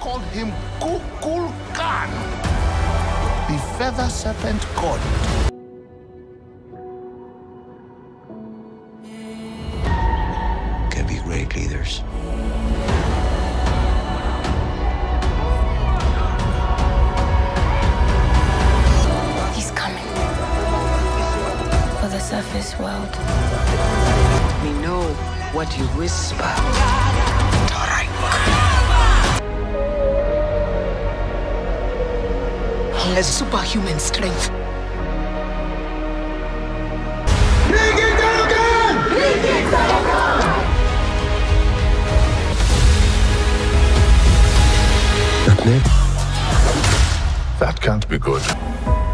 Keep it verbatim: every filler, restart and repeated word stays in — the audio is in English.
call him Kukulkan, the feather serpent god. Can be great leaders. He's coming for the surface world. We know what you whisper. He has superhuman strength. That can't be good.